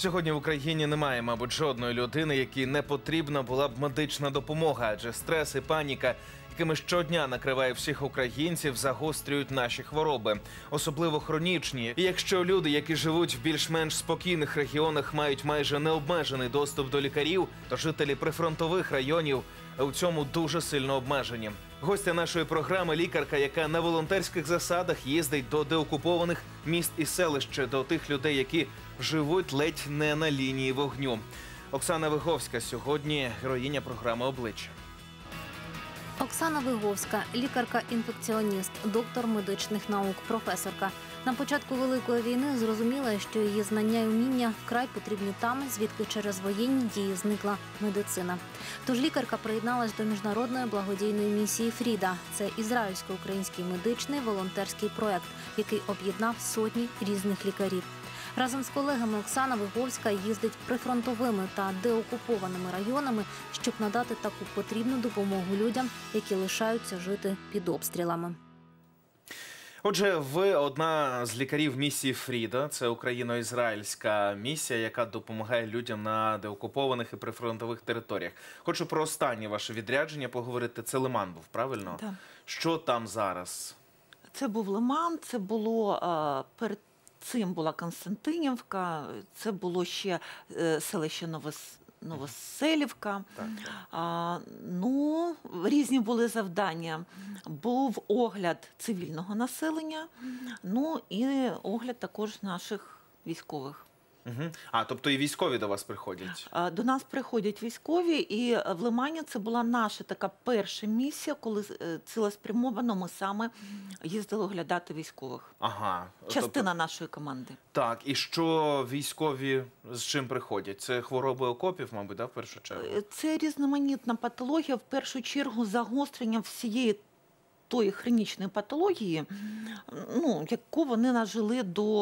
Сьогодні в Україні немає, мабуть, жодної людини, якій не потрібна була б медична допомога, адже стрес і паніка, якими щодня накриває всіх українців, загострюють наші хвороби, особливо хронічні. І якщо люди, які живуть в більш-менш спокійних регіонах, мають майже необмежений доступ до лікарів, то жителі прифронтових районів у цьому дуже сильно обмежені. Гостя нашої програми – лікарка, яка на волонтерських засадах їздить до деокупованих міст і селищ, до тих людей, які живуть ледь не на лінії вогню. Оксана Виговська сьогодні героїня програми «Обличчя». Оксана Виговська – лікарка-інфекціоніст, доктор медичних наук, професорка. На початку Великої війни зрозуміла, що її знання і уміння вкрай потрібні там, звідки через воєнні дії зникла медицина. Тож лікарка приєдналась до міжнародної благодійної місії «Фріда». Це ізраїльсько-український медичний волонтерський проект, який об'єднав сотні різних лікарів. Разом з колегами Оксана Виговська їздить прифронтовими та деокупованими районами, щоб надати таку потрібну допомогу людям, які лишаються жити під обстрілами. Отже, ви одна з лікарів місії «Фріда». Це україно-ізраїльська місія, яка допомагає людям на деокупованих і прифронтових територіях. Хочу про останнє ваше відрядження поговорити. Це Лиман був, правильно? Так. Що там зараз? Це був Лиман, це було перед цим була Константинівка, це було ще селище Новоселівка. Ну, різні були завдання. Був огляд цивільного населення, ну і огляд також наших військових. Угу. Тобто і військові до вас приходять? До нас приходять військові, і в Лимані це була наша така перша місія, коли цілеспрямовано ми саме їздили оглядати військових. Ага. Частина нашої команди. Так, і що військові з чим приходять? Це хвороби окопів, мабуть, да, в першу чергу? Це різноманітна патологія, в першу чергу загострення всієї тої хронічної патології, ну, яку вони нажили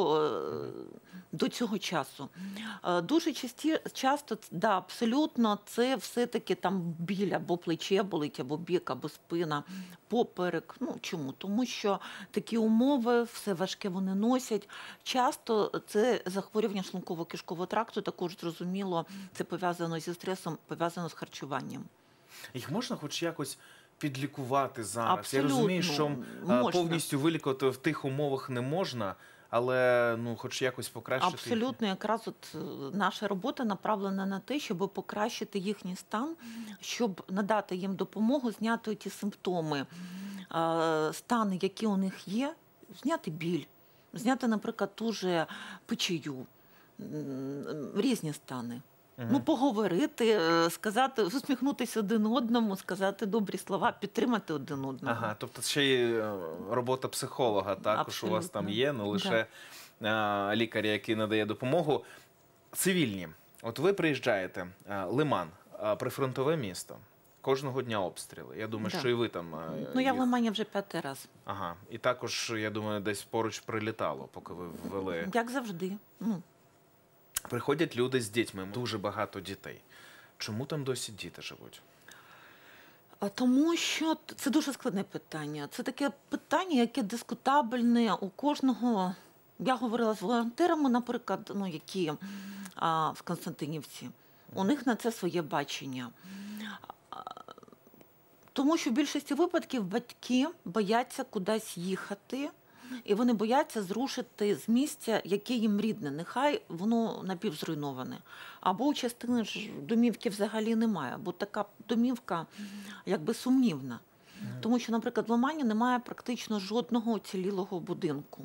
до цього часу. Дуже часто, да, абсолютно, це все-таки там біль або плече болить, або бік, або спина, поперек. Ну, чому? Тому що такі умови, все важке вони носять. Часто це захворювання шлунково-кишкового тракту, також зрозуміло, це пов'язано зі стресом, пов'язано з харчуванням. Їх можна хоч якось підлікувати зараз? Абсолютно. Я розумію, що можна. Повністю вилікувати в тих умовах не можна, але ну, хоч якось покращити. Абсолютно. Якраз от наша робота направлена на те, щоб покращити їхній стан, щоб надати їм допомогу, зняти ті симптоми, стани, які у них є, зняти біль, зняти, наприклад, ту же печію, різні стани. Ну, поговорити, сказати, усміхнутися один одному, сказати добрі слова, підтримати один одного. Ага, тобто ще й робота психолога також Абсолютно. У вас там є, не лише лікаря, який надає допомогу. Цивільні. От ви приїжджаєте, Лиман, прифронтове місто, кожного дня обстріли. Я думаю, що і ви там... Ну, я в Лимані вже 5-й раз. Ага, і також, я думаю, десь поруч прилітало, поки ви ввели. Як завжди. Приходять люди з дітьми, дуже багато дітей. Чому там досі діти живуть? Тому що це дуже складне питання. Це таке питання, яке дискутабельне у кожного. Я говорила з волонтерами, наприклад, ну, які в Константинівці. У них на це своє бачення. Тому що в більшості випадків батьки бояться кудись їхати, і вони бояться зрушити з місця, яке їм рідне. Нехай воно напівзруйноване. Або у частини ж домівки взагалі немає, бо така домівка якби сумнівна. Тому що, наприклад, в Лимані немає практично жодного уцілілого будинку.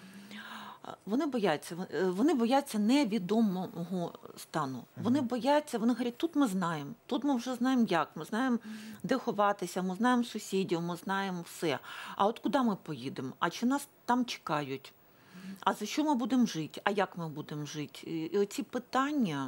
Вони бояться невідомого стану. Вони бояться, вони говорять, тут ми знаємо, тут ми вже знаємо як, ми знаємо, де ховатися, ми знаємо сусідів, ми знаємо все. А от куди ми поїдемо? А чи нас там чекають? А за що ми будемо жити? А як ми будемо жити? І оці питання.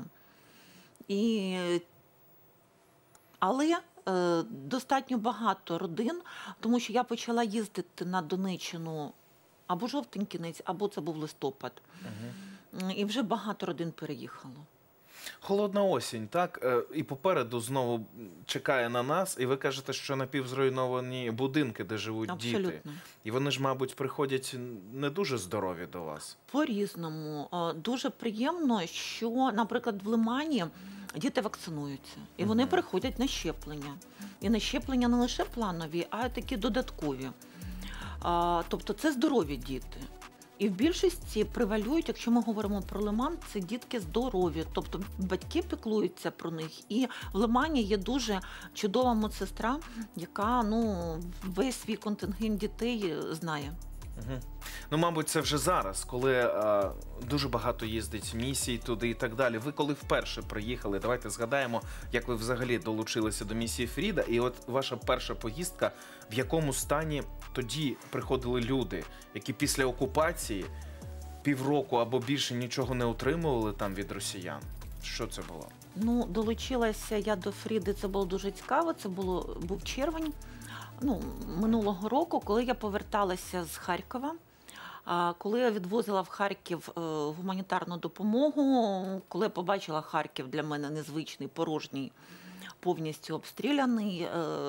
Але достатньо багато родин, тому що я почала їздити на Донеччину або жовтень кінець, або це був листопад. І вже багато родин переїхало. Холодна осінь, так? І попереду знову чекає на нас, і ви кажете, що напівзруйновані будинки, де живуть діти. Абсолютно. І вони ж, мабуть, приходять не дуже здорові до вас. По-різному. Дуже приємно, що, наприклад, в Лимані діти вакцинуються. І вони приходять на щеплення. І на щеплення не лише планові, а й такі додаткові. Тобто це здорові діти. І в більшості превалюють, якщо ми говоримо про Лиман, це дітки здорові. Тобто батьки піклуються про них. І в Лимані є дуже чудова медсестра, яка весь свій контингент дітей знає. Угу. Ну, мабуть, це вже зараз, коли дуже багато їздить місій туди і так далі. Ви коли вперше приїхали, давайте згадаємо, як ви взагалі долучилися до місії Фріда. І от ваша перша поїздка, в якому стані тоді приходили люди, які після окупації півроку або більше нічого не отримували там від росіян? Що це було? Долучилася я до Фріди, це було дуже цікаво, це був червень минулого року, коли я поверталася з Харкова. Коли я відвозила в Харків гуманітарну допомогу, коли я побачила Харків, для мене незвичний, порожній, повністю обстріляний,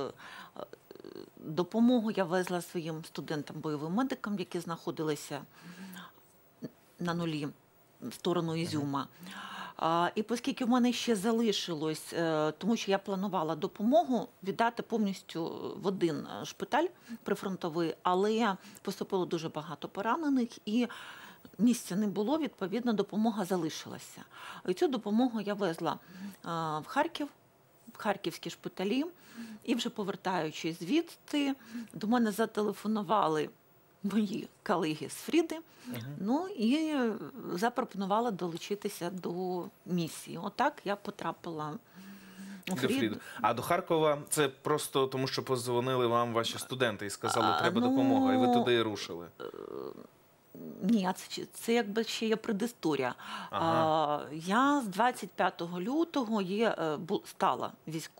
допомогу я везла своїм студентам-бойовим медикам, які знаходилися на нулі в сторону Ізюма. І оскільки в мене ще залишилось, тому що я планувала допомогу віддати повністю в один шпиталь прифронтовий, але поступило дуже багато поранених і місця не було, відповідно, допомога залишилася. І цю допомогу я везла в Харків, в харківські шпиталі, і вже повертаючись звідти, до мене зателефонували мої колеги з Фріди, і запропонувала долучитися до місії. Отак я потрапила у Фріду. А до Харкова це просто тому, що позвонили вам ваші студенти і сказали, треба допомога, і ви tuди і рушили? Ні, це якби ще є предісторія. Я з 25 лютого стала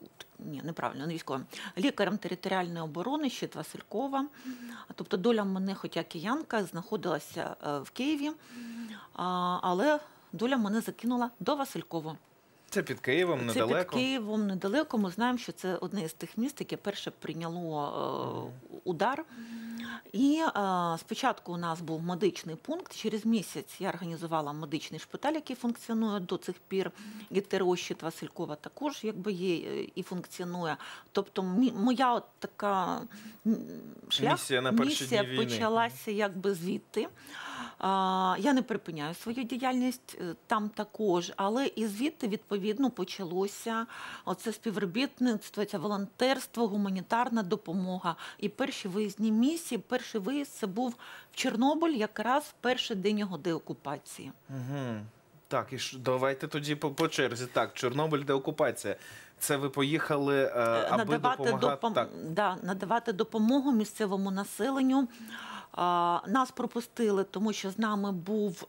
лікарем територіальної оборони Щит Василькова. Тобто доля мене, хоча киянка, знаходилася в Києві, але доля мене закинула до Василькова. Це під Києвом, недалеко? Це під Києвом, недалеко. Ми знаємо, що це одне з тих міст, яке перше прийняло удар. І спочатку у нас був медичний пункт. Через місяць я організувала медичний шпиталь, який функціонує до цих пір. І ТРО Щит Василькова також є і функціонує. Тобто моя така місія почалася звідти. Я не припиняю свою діяльність там також, але і звідти, відповідно, почалося оце співробітництво, це волонтерство, гуманітарна допомога. І перші виїзні місії, перший виїзд це був в Чорнобиль, якраз в перший день його деокупації. Так, і давайте тоді по черзі. Так, Чорнобиль, деокупація. Це ви поїхали, аби допомагати? Надавати допомогу місцевому населенню. Нас пропустили, тому що з нами був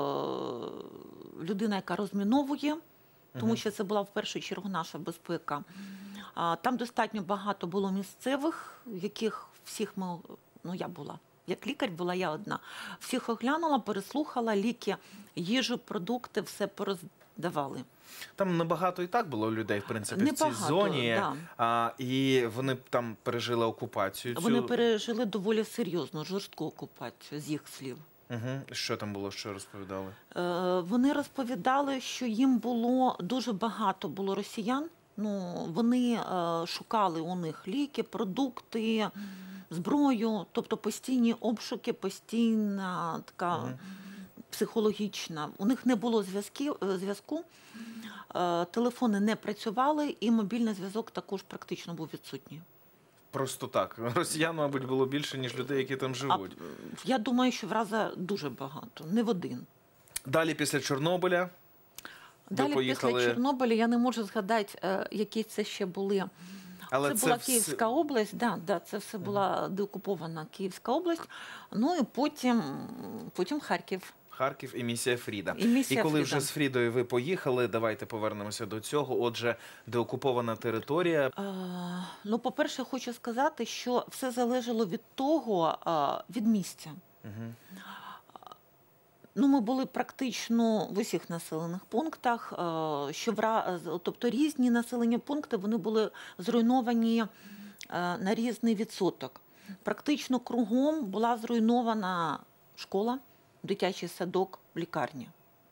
людина, яка розміновує, тому що це була в першу чергу наша безпека. Там достатньо багато було місцевих, яких всіх я була. Як лікар була я одна. Всіх оглянула, переслухала, ліки, їжу, продукти, все пороздавали. Там небагато і так було людей, в принципі, в цій зоні. І вони там пережили окупацію. Вони пережили доволі серйозну, жорстку окупацію, з їх слів. Що там було, що розповідали? Вони розповідали, що їм дуже багато було росіян. Вони шукали у них ліки, продукти, зброю, тобто постійні обшуки, постійна така психологічна. У них не було зв'язку, телефони не працювали і мобільний зв'язок також практично був відсутній. Просто так. Росіян, мабуть, було більше, ніж людей, які там живуть. Я думаю, що в рази дуже багато, не в один. Далі після Чорнобиля після Чорнобиля я не можу згадати, які це ще були. Це була Київська область, це все була деокупована Київська область, і потім Харків. Харків і місія Фріда. І коли вже з Фрідою ви поїхали, давайте повернемося до цього. Отже, деокупована територія. По-перше, хочу сказати, що все залежало від того, від місця. Ну, ми були практично в усіх населених пунктах, тобто різні населені пункти, вони були зруйновані на різний відсоток. Практично кругом була зруйнована школа, дитячий садок, лікарня.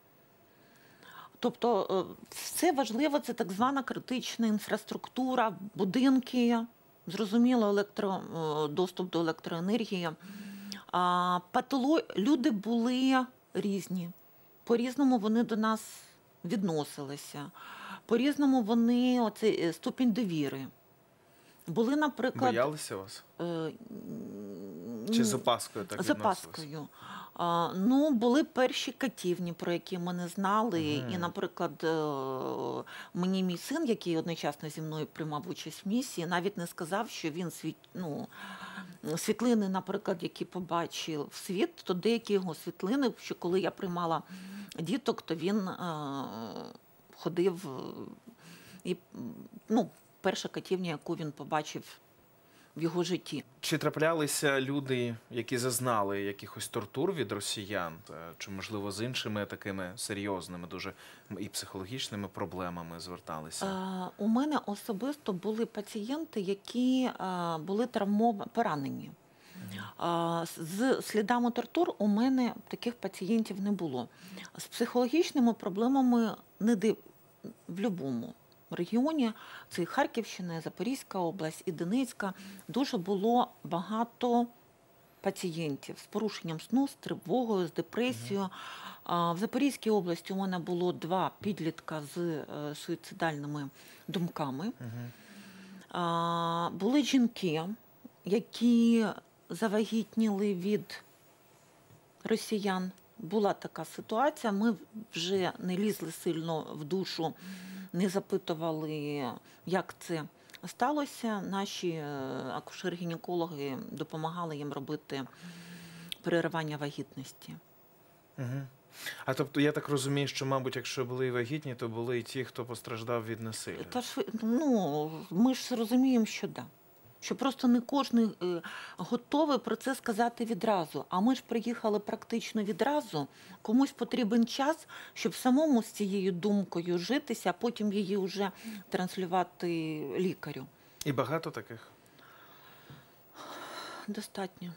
Тобто все важливо, це так звана критична інфраструктура, будинки, зрозуміло, доступ до електроенергії. Люди були різні, по-різному вони до нас відносилися, по-різному оцей ступінь довіри. Були, наприклад... Боялися вас? Чи з опаскою так відносилися? З опаскою. Ну, були перші катівні, про які ми не знали. І, наприклад, мені мій син, який одночасно зі мною приймав участь в місії, навіть не сказав, що він світлини, наприклад, які побачив в світ, то деякі його світлини, що коли я приймала діток, то він ходив і, перша катівня, яку він побачив в його житті. Чи траплялися люди, які зазнали якихось тортур від росіян, чи, можливо, з іншими такими серйозними, дуже і психологічними проблемами зверталися? У мене особисто були пацієнти, які були поранені. З слідами тортур у мене таких пацієнтів не було. З психологічними проблемами в будь-якому регіоні, це і Харківщина, і Запорізька область, і Донецька, дуже було багато пацієнтів з порушенням сну, з тривогою, з депресією. В Запорізькій області у мене було 2 підлітка з суїцидальними думками. Були жінки, які завагітніли від росіян. Була така ситуація, ми вже не лізли сильно в душу, не запитували, як це сталося. Наші акушер-гінекологи допомагали їм робити переривання вагітності. А тобто, я так розумію, що, мабуть, якщо були і вагітні, то були і ті, хто постраждав від насилля? Ми ж розуміємо, що так. Що просто не кожен готовий про це сказати відразу. А ми ж приїхали практично відразу. Комусь потрібен час, щоб самому з цією думкою житися, а потім її вже транслювати лікарю. І багато таких? Достатньо.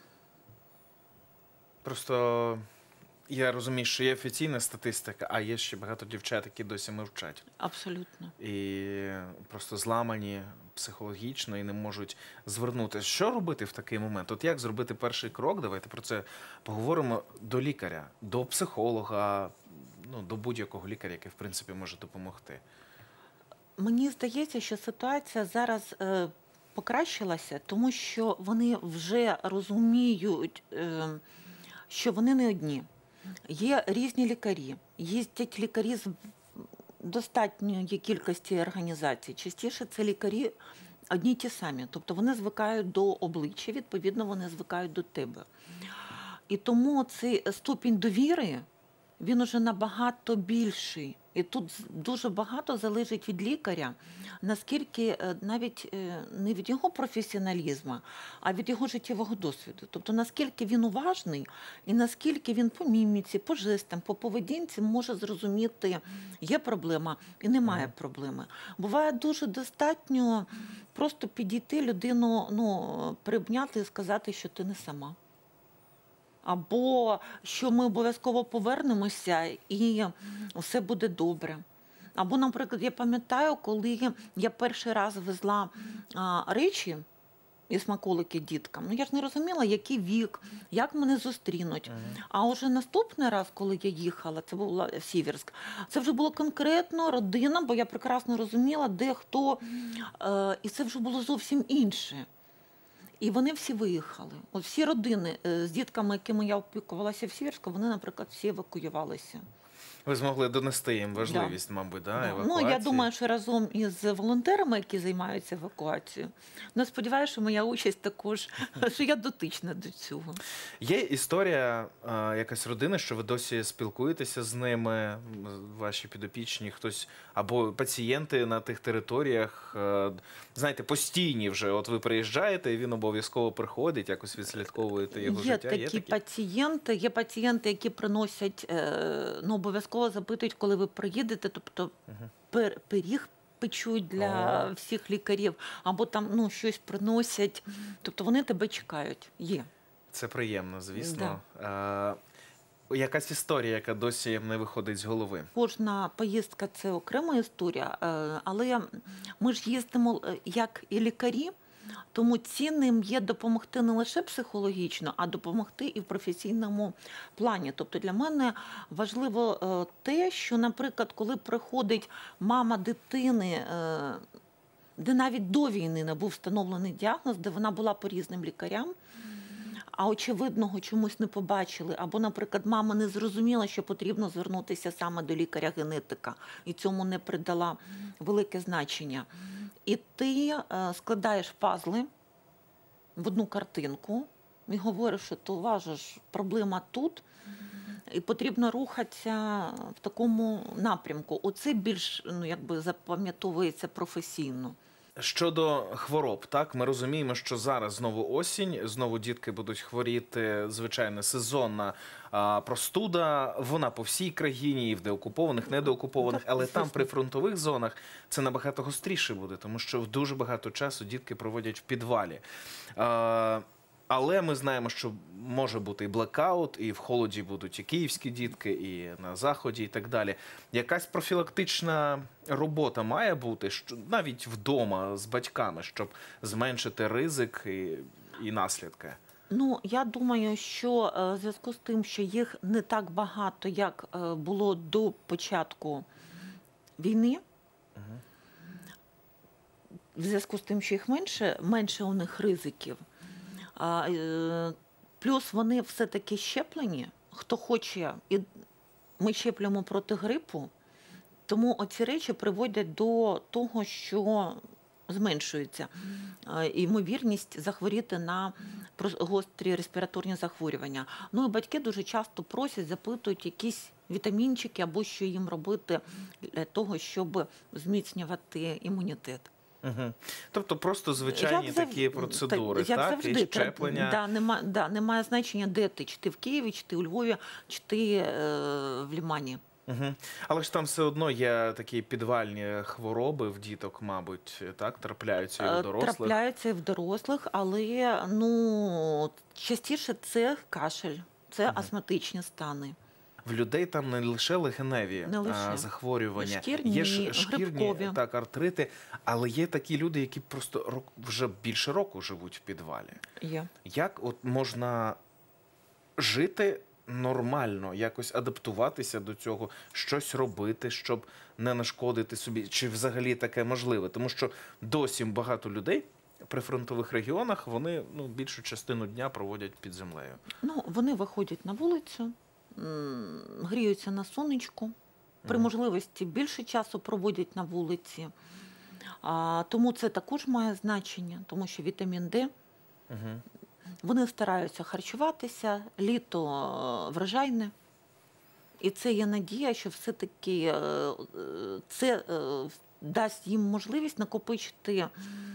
Просто я розумію, що є офіційна статистика, а є ще багато дівчат, які досі мовчать. Абсолютно. І просто зламані психологічно і не можуть звернутися. Що робити в такий момент? От як зробити перший крок? Давайте про це поговоримо до лікаря, до психолога, до будь-якого лікаря, який, в принципі, може допомогти. Мені здається, що ситуація зараз покращилася, тому що вони вже розуміють, що вони не одні. Є різні лікарі, їздять лікарі з достатньої кількості організацій. Частіше це лікарі одні й ті самі. Тобто вони звикають до обличчя, відповідно вони звикають до тебе. І тому цей ступінь довіри, він уже набагато більший. І тут дуже багато залежить від лікаря, наскільки навіть не від його професіоналізму, а від його життєвого досвіду. Тобто наскільки він уважний і наскільки він по міміці, по жестам, по поведінці може зрозуміти, є проблема і немає проблеми. Буває дуже достатньо просто підійти людину, приобняти і сказати, що ти не сама. Або що ми обов'язково повернемося і все буде добре. Або, наприклад, я пам'ятаю, коли я перший раз везла речі і смаколики діткам, я ж не розуміла, який вік, як мене зустрінуть. А вже наступний раз, коли я їхала, це була в Сіверськ, це вже було конкретно родина, бо я прекрасно розуміла, де хто, і це вже було зовсім інше. І вони всі виїхали. От всі родини з дітками, якими я опікувалася в Сіверську, вони, наприклад, всі евакуювалися. Ви змогли донести їм важливість, мабуть, да, Ну, евакуації? я думаю, що разом із волонтерами, які займаються евакуацією, ну, сподіваюся, що моя участь також, що я дотична до цього. Є історія якась родини, що ви досі спілкуєтеся з ними, ваші підопічні, хтось, або пацієнти на тих територіях, знаєте, постійні вже, от ви приїжджаєте, і він обов'язково приходить, якось відслідковуєте його Є життя? такі пацієнти, які приносять, ну, обов'язково запитують, коли ви приїдете, тобто пиріг печуть для всіх лікарів, або там, ну, щось приносять, тобто вони тебе чекають. Є. Це приємно, звісно. Якась історія, яка досі не виходить з голови? Кожна поїздка – це окрема історія, але ми ж їздимо як і лікарі, тому цінним є допомогти не лише психологічно, а допомогти і в професійному плані. Тобто для мене важливо те, що, наприклад, коли приходить мама дитини, де навіть до війни не був встановлений діагноз, де вона була по різним лікарям, а очевидного чомусь не побачили, або, наприклад, мама не зрозуміла, що потрібно звернутися саме до лікаря-генетика, і цьому не придала велике значення. І ти складаєш пазли в одну картинку і говориш, що то ваша ж проблема тут, і потрібно рухатися в такому напрямку. Оце більш, ну, якби запам'ятовується професійно. Щодо хвороб, так, ми розуміємо, що зараз знову осінь, знову дітки будуть хворіти, звичайно, сезонна простуда, вона по всій країні, і в деокупованих, недоокупованих, але там, при фронтових зонах, це набагато гостріше буде, тому що дуже багато часу дітки проводять в підвалі. Але ми знаємо, що може бути і блекаут, і в холоді будуть і київські дітки, і на заході, і так далі. Якась профілактична робота має бути, навіть вдома з батьками, щоб зменшити ризик і наслідки? Ну, я думаю, що в зв'язку з тим, що їх не так багато, як було до початку війни, в зв'язку з тим, що їх менше у них ризиків, плюс вони все-таки щеплені, хто хоче, і ми щеплюємо проти грипу, тому оці речі приводять до того, що зменшується ймовірність захворіти на гострі респіраторні захворювання. Ну і батьки дуже часто просять, запитують якісь вітамінчики або що їм робити для того, щоб зміцнювати імунітет. Угу. Тобто просто звичайні такі процедури, як так? Завжди, І щеплення. Немає значення, де ти, чи ти в Києві, чи ти у Львові, чи ти в Лімані. Угу. Але ж там все одно є такі підвальні хвороби в діток, мабуть, так? Трапляються і в дорослих. Трапляються і в дорослих, але, ну, частіше це кашель, це астматичні стани. В людей там не лише легеневі захворювання, є ж шкірні, так, артрити, але є такі люди, які просто вже більше року живуть в підвалі. Є. Як от можна жити нормально, якось адаптуватися до цього, щось робити, щоб не нашкодити собі? Чи взагалі таке можливе? Тому що досі багато людей при фронтових регіонах, вони більшу частину дня проводять під землею. Ну, вони виходять на вулицю, гріються на сонечку, при можливості більше часу проводять на вулиці. Тому це також має значення, тому що вітамін Д, вони стараються харчуватися, літо врожайне. І це є надія, що все-таки це дасть їм можливість накопичити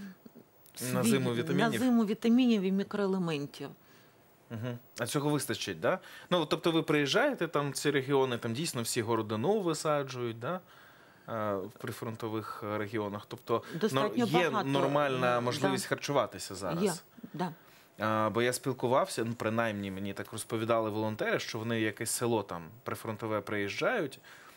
на зиму вітамінів і мікроелементів. А цього вистачить, так? Да? Ну, тобто ви приїжджаєте там в ці регіони, там дійсно всі городину висаджують, да? В прифронтових регіонах. Тобто є нормальна можливість харчуватися зараз. Є, да. Бо я спілкувався, принаймні мені так розповідали волонтери, що вони в якесь село там прифронтове приїжджають,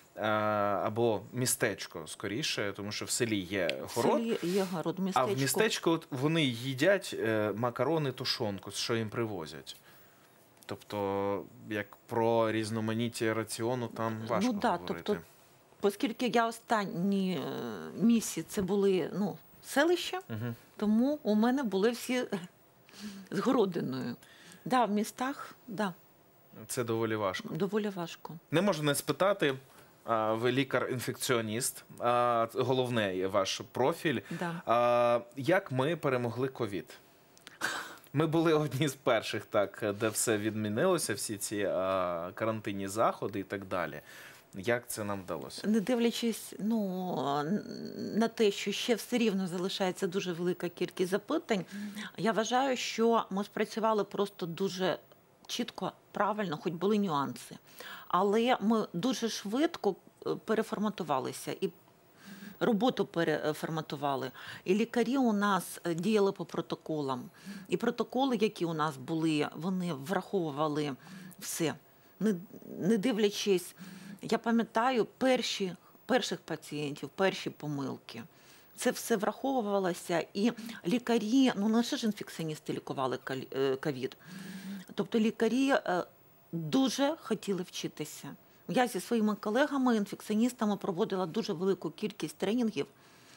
або містечко, скоріше, тому що в селі є город. В селі є город, містечко. А в містечку вони їдять макарони, тушонку, що їм привозять. Тобто, як про різноманіття раціону там важко говорити. Тобто, оскільки я останні місяці це були селища, тому у мене були всі з городиною. Да, в містах, да. Це доволі важко. Доволі важко. Не можу не спитати, ви лікар-інфекціоніст, головний ваш профіль. Да. Як ми перемогли ковід? Ми були одні з перших, так, де все відмінилося, всі ці карантинні заходи і так далі. Як це нам вдалося? Не дивлячись на те, що ще все рівно залишається дуже велика кількість запитань, я вважаю, що ми спрацювали просто дуже чітко, правильно, хоч були нюанси. Але ми дуже швидко переформатувалися і роботу переформатували. І лікарі у нас діяли по протоколам. І протоколи, які у нас були, вони враховували все. Не дивлячись, я пам'ятаю перших пацієнтів, перші помилки. Це все враховувалося. І лікарі, не лише ж інфекціоністи лікували ковід. Тобто лікарі дуже хотіли вчитися. Я зі своїми колегами, інфекціоністами проводила дуже велику кількість тренінгів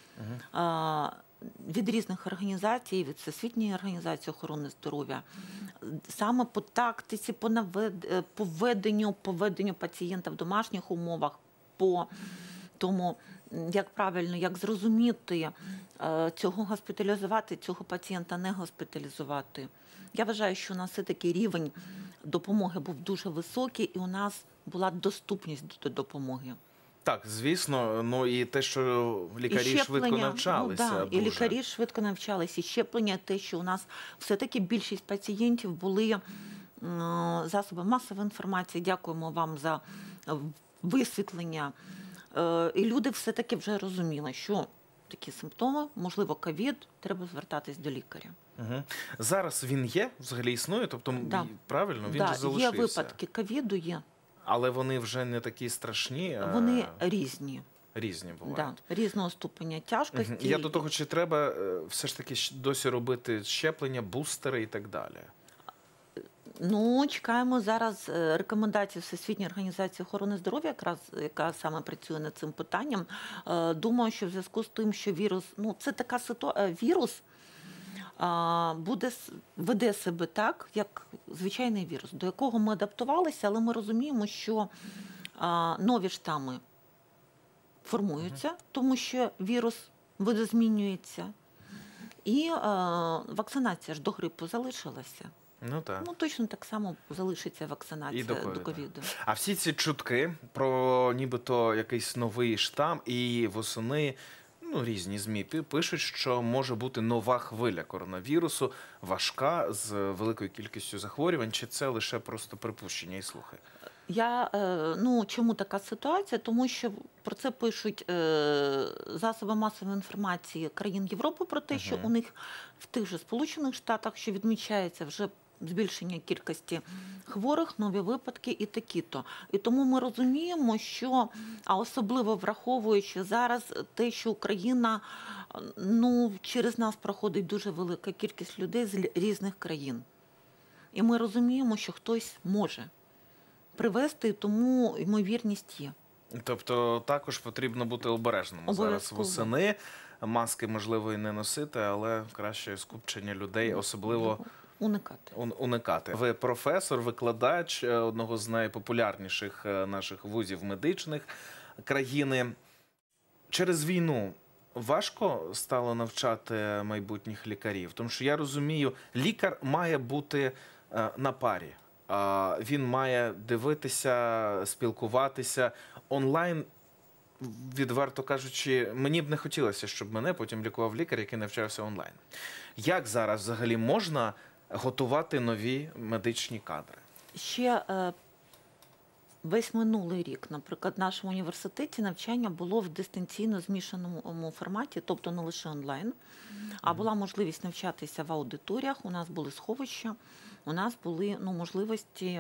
від різних організацій, від Всесвітньої організації охорони здоров'я, саме по тактиці, по веденню пацієнта в домашніх умовах, по тому, як правильно, як зрозуміти, цього госпіталізувати, цього пацієнта не госпіталізувати. Я вважаю, що у нас все-таки рівень допомоги був дуже високий, і у нас була доступність до допомоги. Так, звісно, і те, що лікарі швидко навчалися. І лікарі швидко навчалися, і щеплення, те, що у нас все-таки більшість пацієнтів були засоби масової інформації. Дякуємо вам за висвітлення. І люди все-таки вже розуміли, що такі симптоми, можливо, ковід, треба звертатись до лікаря. Угу. Зараз він є, взагалі існує? Тобто, правильно, він же залишився? Є випадки ковіду, є. Але вони вже не такі страшні? Вони різні. Різні бувають? Да, різного ступеня тяжкості. Я до того, чи треба все ж таки досі робити щеплення, бустери і так далі? Чекаємо зараз рекомендацій Всесвітньої організації охорони здоров'я, яка саме працює над цим питанням. Думаю, що в зв'язку з тим, що вірус, це така ситуація, вірус веде себе так, як звичайний вірус, до якого ми адаптувалися, але ми розуміємо, що нові штами формуються, тому що вірус видозмінюється, і вакцинація ж до грипу залишилася. Так. Точно так само залишиться вакцинація до ковіду. А всі ці чутки про нібито якийсь новий штам і восени, різні ЗМІ пишуть, що може бути нова хвиля коронавірусу, важка, з великою кількістю захворювань, чи це лише просто припущення і слухи? Чому така ситуація? Тому що про це пишуть засоби масової інформації країн Європи, про те, що у них в тих же Сполучених Штатах, що відмічається вже збільшення кількості хворих, нові випадки і такі-то. І тому ми розуміємо, що, а особливо враховуючи зараз те, що Україна, через нас проходить дуже велика кількість людей з різних країн. І ми розуміємо, що хтось може привести, тому ймовірність є. Тобто також потрібно бути обережним зараз восени. Маски, можливо, і не носити, але краще скупчення людей, особливо уникати. Ви професор, викладач одного з найпопулярніших наших вузів медичних країни. Через війну важко стало навчати майбутніх лікарів? Тому що я розумію, лікар має бути на парі. Він має дивитися, спілкуватися онлайн. Відверто кажучи, мені б не хотілося, щоб мене потім лікував лікар, який навчався онлайн. Як зараз взагалі можна готувати нові медичні кадри? Ще весь минулий рік, наприклад, в нашому університеті навчання було в дистанційно змішаному форматі, тобто не лише онлайн, а була можливість навчатися в аудиторіях, у нас були сховища, у нас були можливості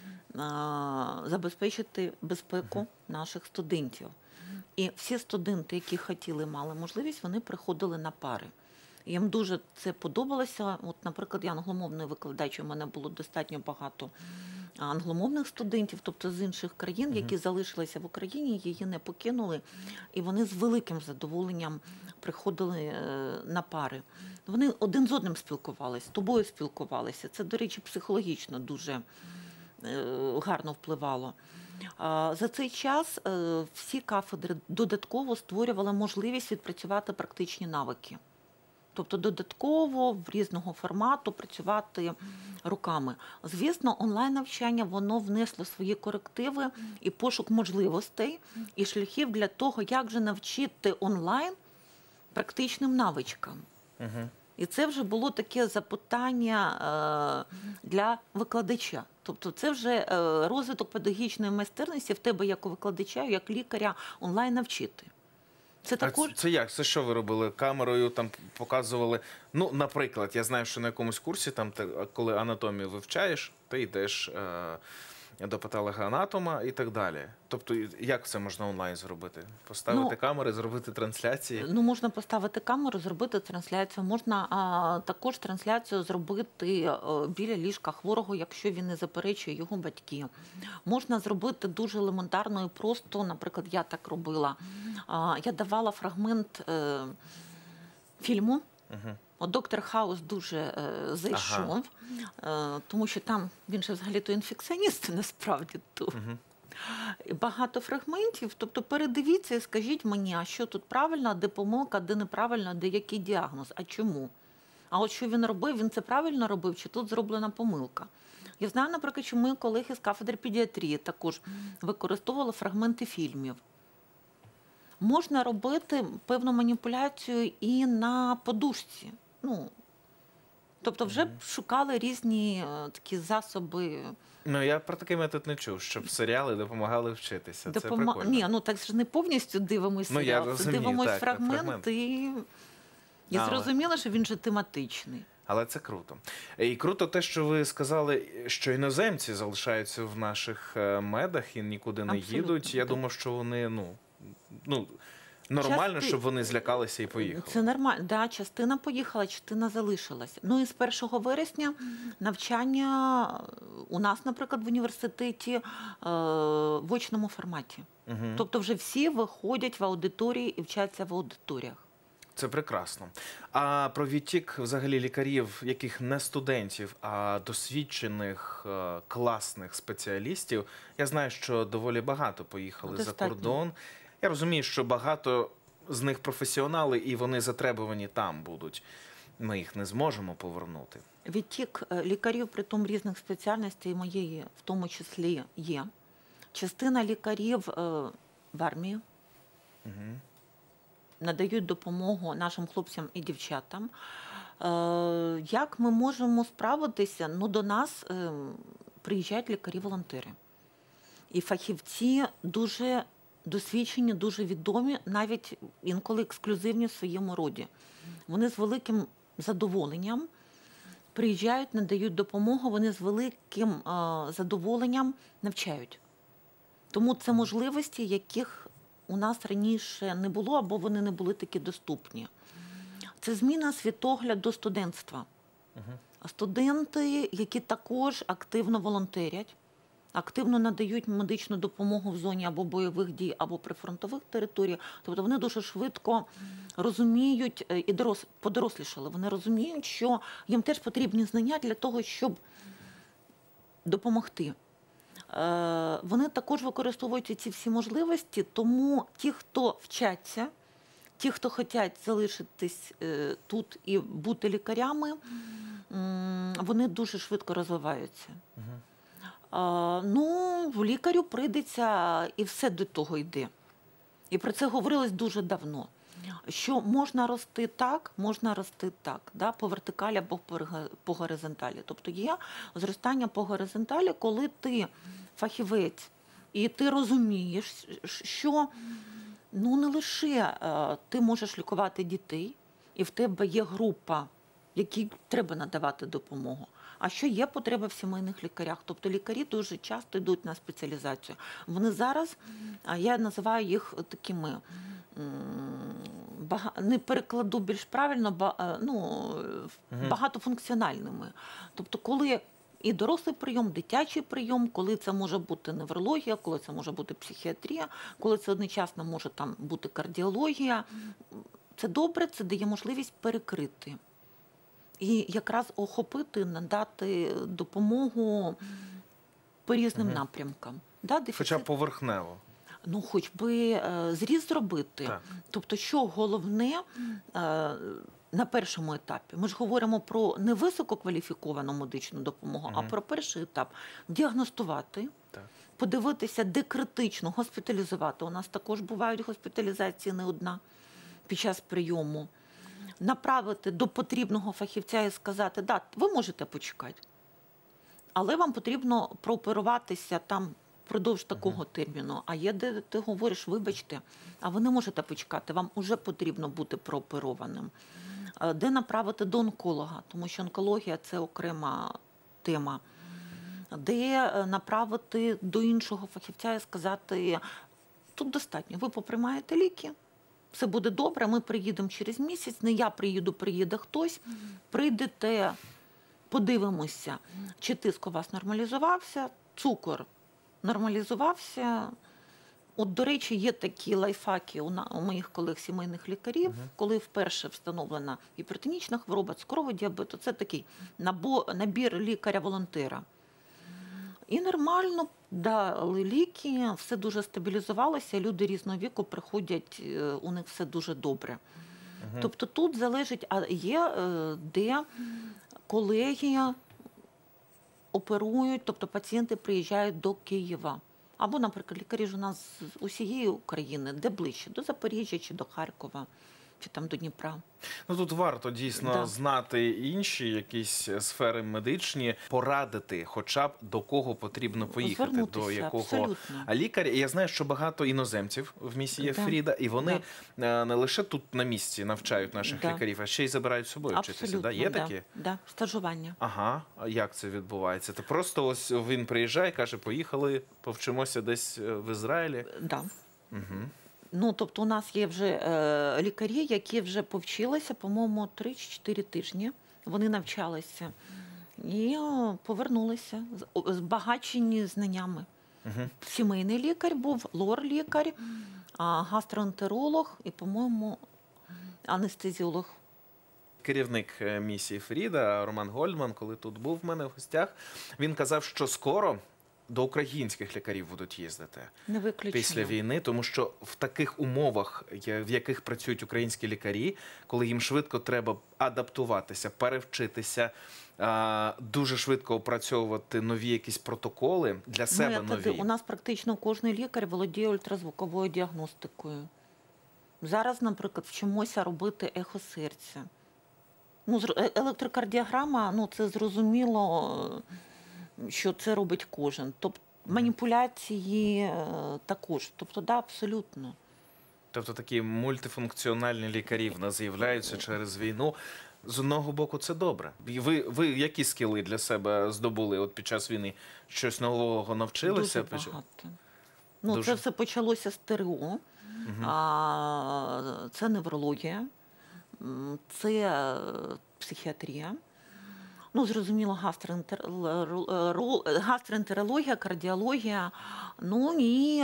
забезпечити безпеку наших студентів. І всі студенти, які хотіли, мали можливість, вони приходили на пари. Їм дуже це подобалося. Наприклад, я англомовний викладач, у мене було достатньо багато англомовних студентів, тобто з інших країн, які залишилися в Україні, її не покинули, і вони з великим задоволенням приходили на пари. Вони один з одним спілкувалися, з тобою спілкувалися. Це, до речі, психологічно дуже гарно впливало. За цей час всі кафедри додатково створювали можливість відпрацювати практичні навики. Тобто додатково в різного формату працювати руками. Звісно, онлайн-навчання, воно внесло свої корективи і пошук можливостей, і шляхів для того, як же навчити онлайн практичним навичкам. І це вже було таке запитання для викладача. Тобто це вже розвиток педагогічної майстерності в тебе як у викладача, як лікаря онлайн навчити. Це також... Це як? Це що ви робили? Камерою там показували? Ну, наприклад, я знаю, що на якомусь курсі, там, коли анатомію вивчаєш, ти йдеш до патологоанатома і так далі. Тобто, як це можна онлайн зробити? Поставити камери, зробити трансляції? Ну, можна поставити камеру, зробити трансляцію. Можна також трансляцію зробити біля ліжка хворого, якщо він не заперечує його батьки. Можна зробити дуже елементарно і просто, наприклад, я так робила. Я давала фрагмент фільму. От доктор Хаус дуже зайшов, тому що там він же взагалі-то інфекціоніст, насправді. Багато фрагментів, тобто передивіться і скажіть мені, а що тут правильно, а де помилка, де неправильно, де який діагноз, а чому? А от що він робив, він це правильно робив, чи тут зроблена помилка? Я знаю, наприклад, що мої колеги з кафедри педіатрії також використовували фрагменти фільмів. Можна робити певну маніпуляцію і на подушці. Тобто вже шукали різні такі засоби. Ну, я про такий метод не чув, щоб серіали допомагали вчитися. Це прикольно. Ні, так ж не повністю дивимося серіал. Дивимось фрагмент і зрозуміло, що він же тематичний. Але це круто. І круто те, що ви сказали, що іноземці залишаються в наших медах і нікуди не їдуть. Я думаю, що вони, нормально, щоб вони злякалися і поїхали. Це нормально. Да, частина поїхала, частина залишилася. І з 1 вересня навчання у нас, наприклад, в університеті в очному форматі. Тобто вже всі виходять в аудиторії і вчаться в аудиторіях. Це прекрасно. А про відтік взагалі лікарів, яких не студентів, а досвідчених, класних спеціалістів, я знаю, що доволі багато поїхали за кордон. Я розумію, що багато з них професіонали, і вони затребувані там будуть. Ми їх не зможемо повернути. Відтік лікарів, притом різних спеціальностей, моєї в тому числі є. Частина лікарів в армію. Надають допомогу нашим хлопцям і дівчатам. Як ми можемо справитися? До нас приїжджають лікарі-волонтери. І фахівці дуже досвідчені, дуже відомі, навіть інколи ексклюзивні в своєму роді. Вони з великим задоволенням приїжджають, надають допомогу, вони з великим задоволенням навчають. Тому це можливості, яких у нас раніше не було, або вони не були такі доступні. Це зміна світогляду студентства. Студенти, які також активно волонтерять, активно надають медичну допомогу в зоні або бойових дій, або прифронтових територіях. Тобто вони дуже швидко розуміють і подорослішали. Вони розуміють, що їм теж потрібні знання для того, щоб допомогти. Вони також використовують ці всі можливості, тому ті, хто вчаться, ті, хто хочуть залишитись тут і бути лікарями, вони дуже швидко розвиваються. В лікарю прийдеться, і все до того йде. І про це говорилось дуже давно. Що можна рости так, да, по вертикалі або по горизонталі. Тобто є зростання по горизонталі, коли ти фахівець, і ти розумієш, що не лише ти можеш лікувати дітей, і в тебе є група, якій треба надавати допомогу, а що є потреба в сімейних лікарях. Тобто лікарі дуже часто йдуть на спеціалізацію. Вони зараз, я називаю їх такими, не перекладу більш правильно, багатофункціональними. Тобто коли і дорослий прийом, дитячий прийом, коли це може бути неврологія, коли це може бути психіатрія, коли це одночасно може там бути кардіологія. Це добре, це дає можливість перекрити. І якраз охопити, надати допомогу по різним напрямкам. Да, дефіцит. Хоча б поверхнево. Ну, хоч би зріз зробити. Так. Тобто, що головне на першому етапі? Ми ж говоримо про не висококваліфіковану медичну допомогу, а про перший етап. Діагностувати, Так. подивитися, де критично, госпіталізувати. У нас також бувають госпіталізації не одна під час прийому. Направити до потрібного фахівця і сказати, да, ви можете почекати, але вам потрібно прооперуватися там впродовж такого терміну. А є, де ти говориш, вибачте, а ви не можете почекати, вам вже потрібно бути прооперованим. Де направити до онколога, тому що онкологія – це окрема тема. Де направити до іншого фахівця і сказати, тут достатньо, ви поприймаєте ліки, все буде добре, ми приїдемо через місяць, не я приїду, приїде хтось, прийдете, подивимося, чи тиск у вас нормалізувався, цукор нормалізувався. От, до речі, є такі лайфхаки у моїх колег сімейних лікарів, коли вперше встановлена гіпертонічна хвороба, цукровий діабет, це такий набір лікаря-волонтера. І нормально дали ліки, все дуже стабілізувалося, люди різного віку приходять, у них все дуже добре. Тобто тут залежить, а є де колеги оперують, тобто пацієнти приїжджають до Києва. Або, наприклад, лікарі ж у нас з усієї України, де ближче, до Запоріжжя чи до Харкова, чи там до Дніпра. Ну, тут варто дійсно знати інші якісь сфери медичні, порадити хоча б до кого потрібно поїхати, до якого абсолютно. лікаря. І я знаю, що багато іноземців в місії Фріда, і вони не лише тут на місці навчають наших лікарів, а ще й забирають з собою вчитися. Да? Є такі? Так, стажування. Ага, а як це відбувається? Це просто ось він приїжджає, каже, поїхали, повчимося десь в Ізраїлі? Так. Угу. Ну, тобто у нас є вже лікарі, які вже повчилися, по-моєму, 3-4 тижні. Вони навчалися і повернулися, збагачені знаннями. Сімейний лікар був, лор-лікар, гастроентеролог і, по-моєму, анестезіолог. Керівник місії Фріда Роман Гольдман, коли тут був в мене в гостях, він казав, що скоро до українських лікарів будуть їздити після війни, тому що в таких умовах, в яких працюють українські лікарі, коли їм швидко треба адаптуватися, перевчитися, дуже швидко опрацьовувати нові якісь протоколи для себе нові. У нас практично кожен лікар володіє ультразвуковою діагностикою. Зараз, наприклад, вчимося робити ехо серця. Ну, електрокардіограма, ну, це зрозуміло, що це робить кожен. Тобто маніпуляції також. Тобто, да, абсолютно. Тобто такі мультифункціональні лікарі в нас з'являються через війну. З одного боку, це добре. Ви які скіли для себе здобули от під час війни? Щось нового навчилися? Дуже багато. Ну, це все почалося з ТРО. Це неврологія, це психіатрія. Ну, зрозуміло, гастроентерологія, кардіологія, ну і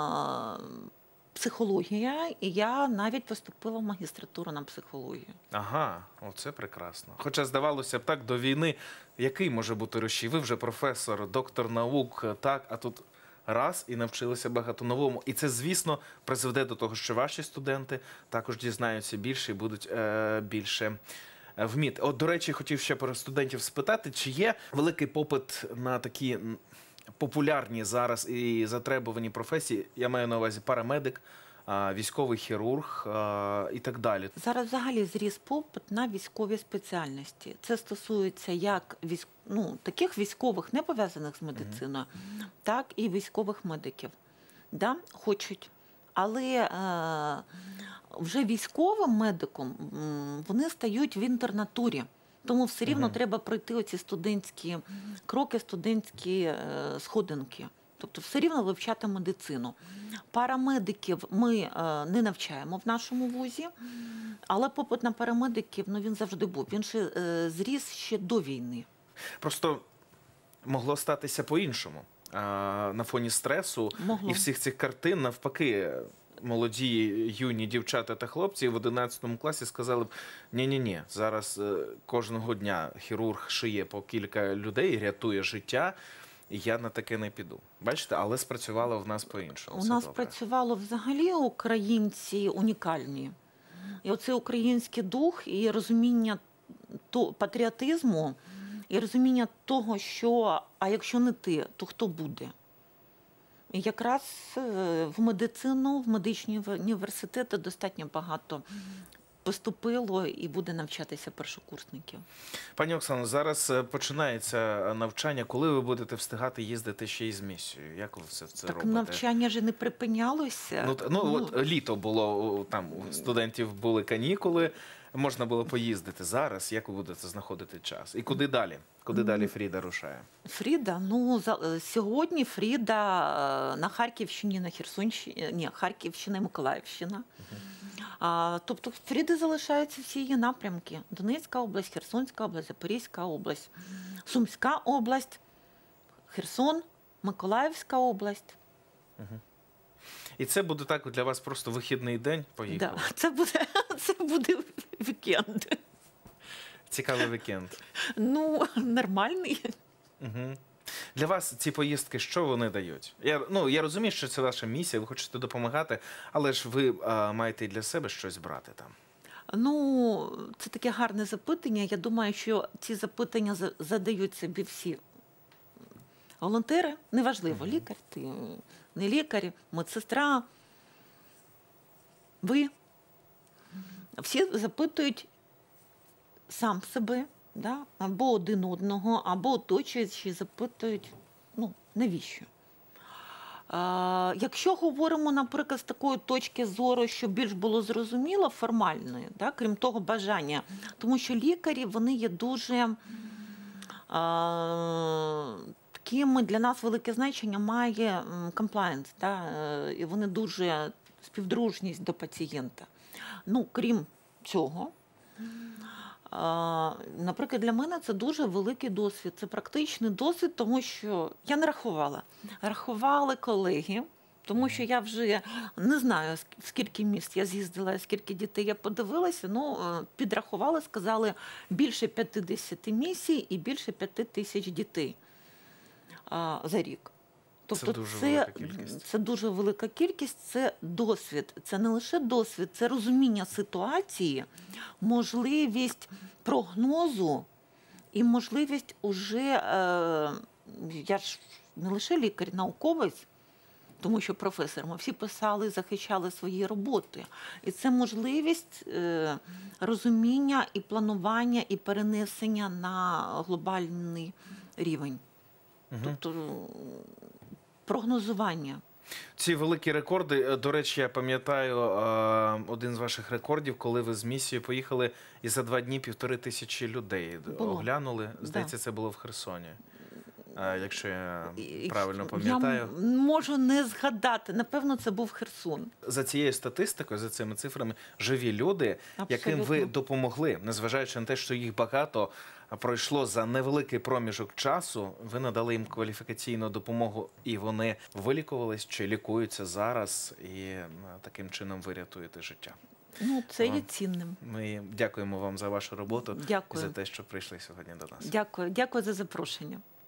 психологія. І я навіть поступила в магістратуру на психологію. Ага, оце прекрасно. Хоча, здавалося б, так, до війни, який може бути розчій? Ви вже професор, доктор наук, так, а тут раз і навчилися багато новому. І це, звісно, призведе до того, що ваші студенти також дізнаються більше і будуть більше вміти. От, до речі, хотів ще про студентів спитати, чи є великий попит на такі популярні зараз і затребувані професії, я маю на увазі парамедик, військовий хірург і так далі. Зараз взагалі зріс попит на військові спеціальності. Це стосується як таких військових, не пов'язаних з медициною, так і військових медиків. Да, хочуть. Але вже військовим медиком вони стають в інтернатурі. Тому все рівно треба пройти оці студентські кроки, студентські сходинки. Тобто все рівно вивчати медицину. Парамедиків ми не навчаємо в нашому вузі, але попит на парамедиків, він завжди був. Він ще зріс ще до війни. Просто могло статися по-іншому. На фоні стресу і всіх цих картин, навпаки, молоді, юні дівчата та хлопці в 11 класі сказали б, ні-ні-ні, зараз кожного дня хірург шиє по кілька людей, рятує життя. і я на таке не піду. Бачите, але спрацювало в нас по-іншому. У Все нас добре. працювало взагалі українці унікальні. І оцей український дух і розуміння патріотизму, і розуміння того, що, а якщо не ти, то хто буде? І якраз в медицину, в медичні університети достатньо багато поступило і буде навчатися першокурсників. Пані Оксано, зараз починається навчання. Коли ви будете встигати їздити ще й з місією? Як ви все це Так робите? навчання ж не припинялося. От літо було, там у студентів були канікули, можна було поїздити. Зараз як ви будете знаходити час? І куди далі? Куди далі Фріда рушає? Фріда, сьогодні Фріда на Харківщині, на Херсонщині, ні, Харківщина і Миколаївщина. Тобто Фріди залишаються всі її напрямки. Донецька область, Херсонська область, Запорізька область, Сумська область, Херсон, Миколаївська область. І це буде так для вас просто вихідний день? Поїхали? Да, це буде вікенд. Цікавий вікенд. Нормальний. Угу. Для вас ці поїздки, що вони дають? Я розумію, що це ваша місія, ви хочете допомагати, але ж ви маєте і для себе щось брати там. Це таке гарне запитання. Я думаю, що ці запитання задають собі всі волонтери. Неважливо, лікар, ти не лікар, медсестра, ви. Всі запитують сам себе, да? Або один одного, або оточуючи запитують, навіщо? Якщо говоримо, наприклад, з такої точки зору, щоб більш було зрозуміло, формальної, да? Крім того, бажання, тому що лікарі, вони є дуже такими, для нас велике значення має комплаєнс, да? І вони дуже співдружність до пацієнта. Крім цього, наприклад, для мене це дуже великий досвід, це практичний досвід, тому що я не рахувала. Рахували колеги, тому що я вже не знаю, скільки міст я з'їздила, скільки дітей я подивилася, підрахували, сказали, більше 50 місій і більше 5000 дітей за рік. Тобто це дуже велика кількість, це досвід. Це не лише досвід, це розуміння ситуації, можливість прогнозу і можливість уже, я ж не лише лікар, науковець, тому що професор, ми всі писали, захищали свої роботи. І це можливість розуміння і планування, і перенесення на глобальний рівень. Тобто прогнозування. Ці великі рекорди, до речі, я пам'ятаю один з ваших рекордів, коли ви з місією поїхали і за 2 дні 1500 людей оглянули. Здається, це було в Херсоні, якщо я правильно пам'ятаю. Я можу не згадати, напевно, це був Херсон. За цією статистикою, за цими цифрами, живі люди, яким ви допомогли, незважаючи на те, що їх багато, пройшло за невеликий проміжок часу, ви надали їм кваліфікаційну допомогу, і вони вилікувались чи лікуються зараз, і таким чином ви рятуєте життя. Це є цінним. Ми дякуємо вам за вашу роботу і за те, що прийшли сьогодні до нас. Дякую за запрошення.